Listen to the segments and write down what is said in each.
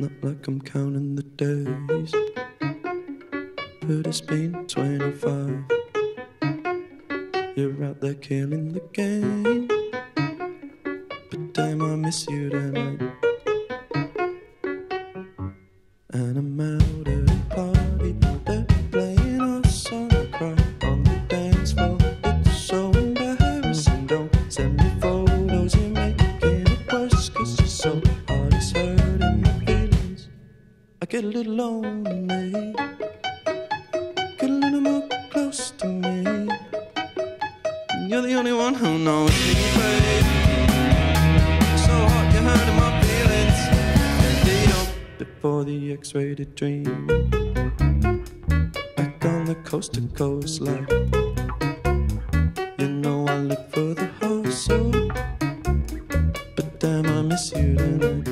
not like I'm counting the days, but it's been 25. You're out there killing the game, but damn, I miss you tonight. And I'm out at a party, they're playing our song. I cry on the dance floor, it's so embarrassing. Don't send me photos, you're making it worse, 'cause you're so hard, it's hurting my feelings. I get a little lonely, get a little more close to me. You're the only one who knows me, babe. So hot, you're hurting my feelings. Before the X-rated dream, back on the coast to coast life. You know I live for the hustle, but damn, I miss you tonight.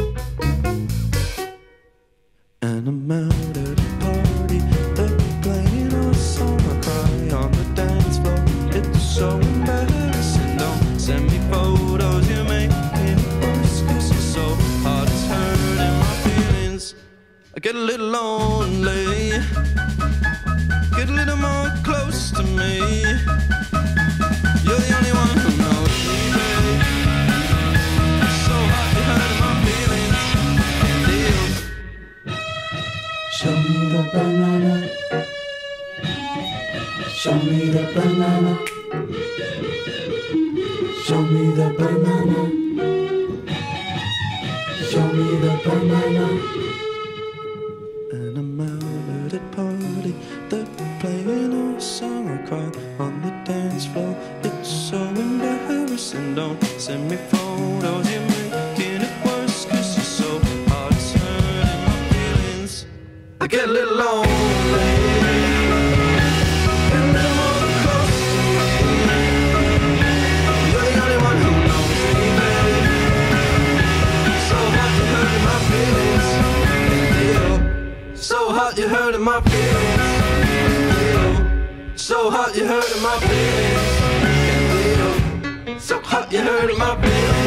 And I'm out at a party, they're playing our song. I cry on the dance floor, it's so embarrassing. Don't send me photos, you're making it worse, 'cause you're so hard, it's hurting my feelings. I get a little lonely, get a little more close to me. You're the only one who knows me, babe. So hot, you're hurting my feelings. Can't deal. Show me the banana. Show me the banana. Show me the banana. Show me the banana. And I'm out at a party, they're playing our song. I cry on the dance floor, it's so embarrassing. Don't send me photos, you're making it worse, 'cause you're so hard, it's hurting my feelings. I get a little lonely, get a little more close to me. You're the only one who knows me, babe. So hot, you're hurting my feelings. So hot, you're hurting my feelings. So hot, you're hurting my feelings. So hot, you're hurting my feelings.